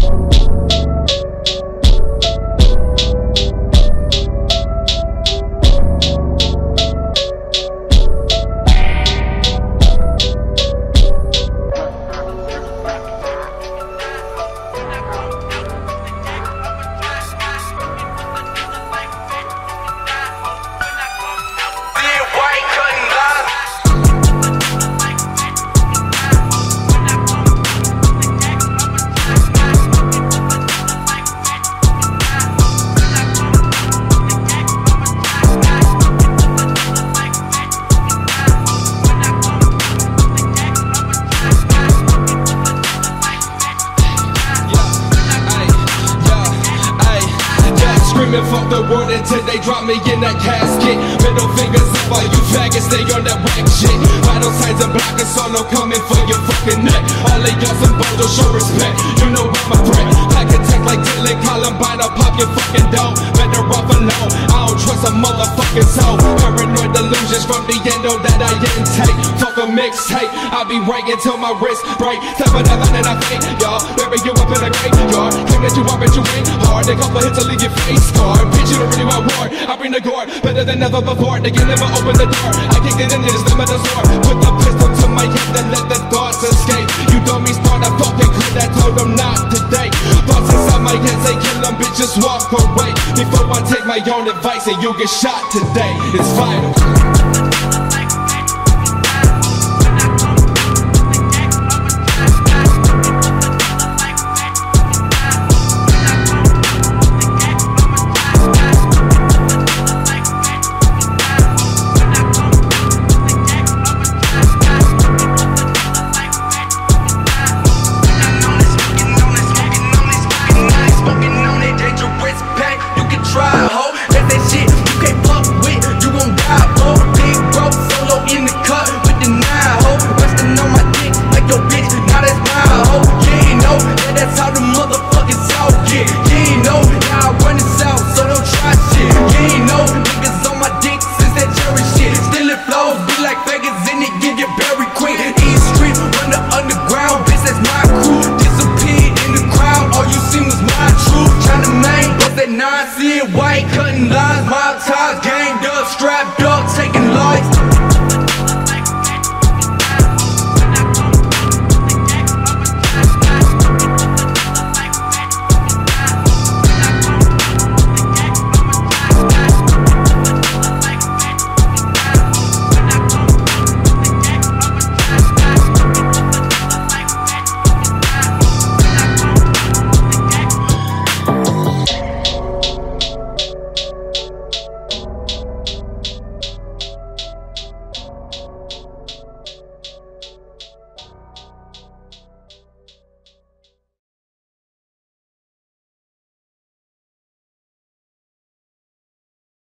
Fuck the world until they drop me in that casket. Middle fingers up, all you faggots, stay on that whack shit. Vital signs and blockers, so no coming for your fucking neck. All of y'all some bones, show respect. You know I'm a threat. Pack attack like Dylan Columbine, I'll pop your fucking dough. Better off alone, I don't trust a motherfucking soul. Paranoid delusions from the endo that I intake. Fuck a mixtape, I'll be ranking till my wrist break. Step another than I think, y'all. Bury you up in a graveyard. Claim that you are, but you ain't hard. A couple hits to leave your face scarred. Bitch, you don't really want war. I bring the gore, better than ever before. They can never open the door. I kicked it in the stem of the sword. Put the pistol to my head and let the thoughts escape. You dummies start a fucking clip that told them not today. Thoughts inside my head say kill them, bitch, just walk away. Before I take my own advice and you get shot today. It's vital.